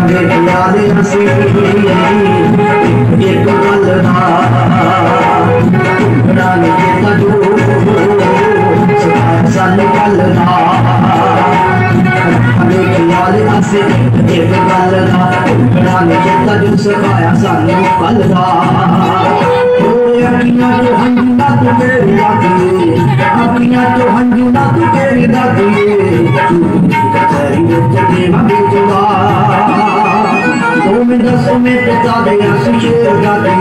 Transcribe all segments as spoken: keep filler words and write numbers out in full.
एक गल रानी के तू सानू गल से एक गल रानी के तू सिखाया सानू गल अखियां तो हंजू ना तू मेरी दादी अखियां तो हंजू ना तू मेरी दादी दो में दसों में पिता दे शेर दादी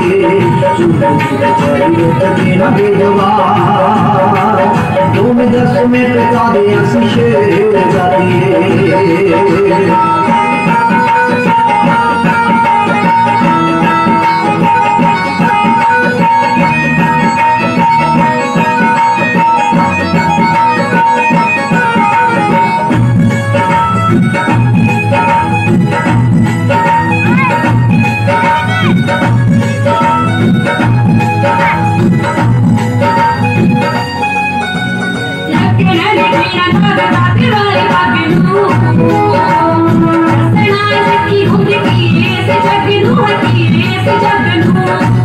दो में दसों में पिता दे शेर दादी जगनू